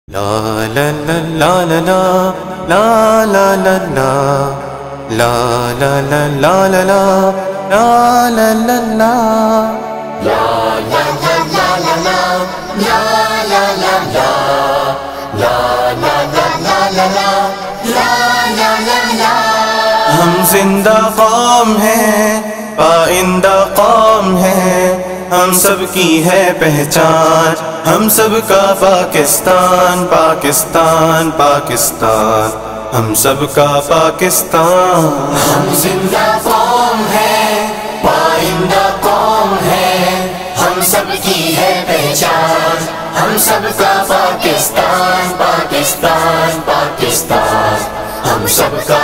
لا لا لا لا لا لا لا لا لا لا لا لا لا لا لا لا لا لا. ہم زندہ قوم ہیں، پائندہ قوم ہے، ہم سب کی ہے پہچان، ہم سب کا پاکستان پاکستان پاکستان، ہم سب کا پاکستان. ہم زندہ قوم ہے، پائندہ قوم ہے، ہم سب کی ہے پہچان، ہم سب کا پاکستان پاکستان پاکستان، ہم سب کا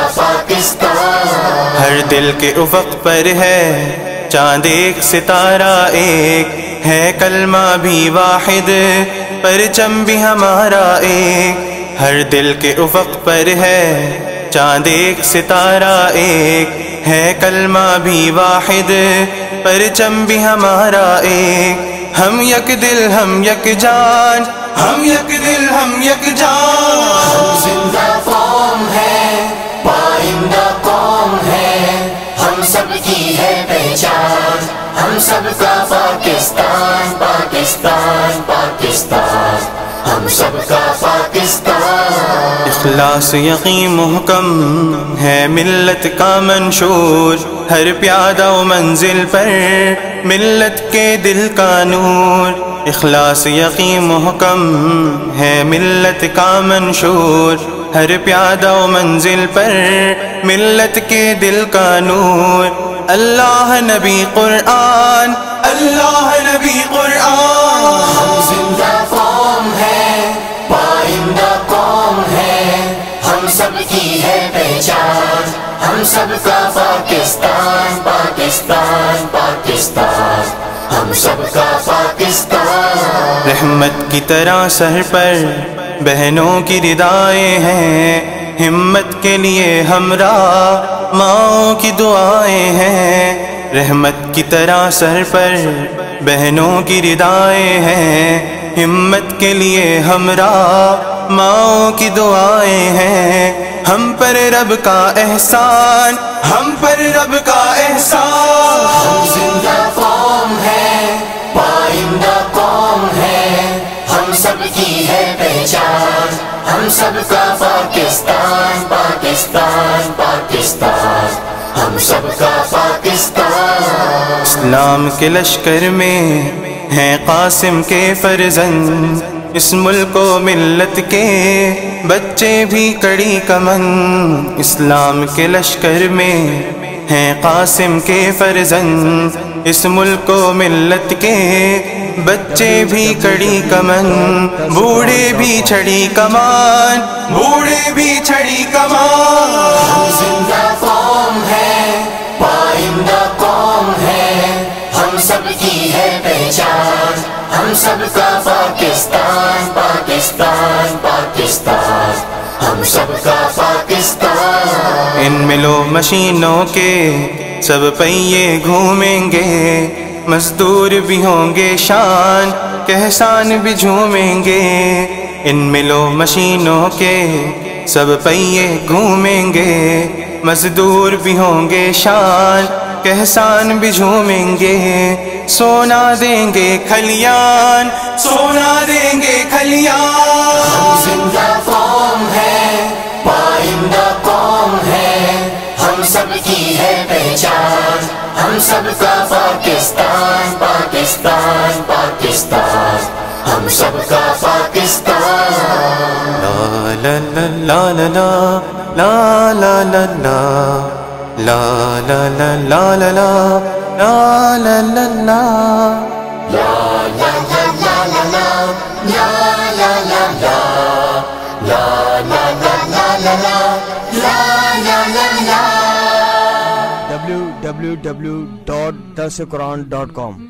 پاکستان. ہر دل کے افق پر ہے چاند ایک ستارہ ایک، ہے کلمہ بھی واحد پرچم بھی ہمارا ایک. ہر دل کے افق پر ہے چاند ایک ستارہ ایک، ہے کلمہ بھی واحد پرچم بھی ہمارا ایک. ہم یک دل ہم یک جان، ہم یک دل ہم یک جان. ہم زندہ قوم ہے، پائندہ قوم ہے، ہم سب کی ہے پہچان، ہم سب کا پاکستان پاکستان پاکستان، ہم سب کا پاکستان. اخلاص یقین محکم ہے ملت کا منشور، ہر پیادہ و منزل پر ملت کے دل کا نور. اخلاص یقین محکم ہے ملت کا منشور، ہر پیادہ و منزل پر ملت کے دل کا نور. اللہ نبی قرآن، اللہ نبی قرآن. ہم زندہ قوم ہے، پائندہ قوم ہے، ہم سب کی ہے پہچان، ہم سب کا پاکستان پاکستان پاکستان، ہم سب کا پاکستان. رحمت کی طرح سر پر بہنوں کی ردائیں ہیں، ہمت کے لیے ہمراہ ماؤں کی دعائیں ہیں. رحمت کی طرح سر پر بہنوں کی ردائیں ہیں، ہمت کے لیے ہمراہ ماؤں کی دعائیں ہیں. ہم پر رب کا احسان، ہم پر رب کا احسان. ہم زندہ قوم ہے، پائندہ قوم ہے، ہم سب کی ہے پہچان، ہم سب کا پاکستان پاکستان پاکستان، ہم سب کا پاکستان. اسلام کے لشکر میں ہیں قاسم کے فرزند، اس ملک و ملت کے بچے بھی کڑی کمن. اسلام کے لشکر میں ہیں قاسم کے فرزند، اس ملک و ملت کے بچے بھی کڑی کمن. بوڑھے بھی چھڑی کمان، بوڑھے بھی چھڑی کمان. ہم زندہ قوم ہے، پائندہ قوم ہے، ہم سب کی ہے پہچان، ہم سب کا پاکستان پاکستان پاکستان، ہم سب کا پاکستان. ان ملو مشینوں کے سب پہیے گھومیں گے، مزدور بھی ہوں گے شان کہسان بھی جھومیں گے. ان ملو مشینوں کے سب پہیے گھومیں گے، مزدور بھی ہوں گے شان کہسان بھی جھومیں گے. سونا دیں گے کھلیان، سونا دیں گے کھلیان. ہم زندہ قوم ہے، پائندہ قوم ہے، ہم سب کی ہے پہچان، ہم سب کا پاکستان پاکستان پاکستان، ہم سب کا پاکستان. لا لا لا لا لا لا لا لا لا لا لا لا لا لا لا لا www.dasquran.com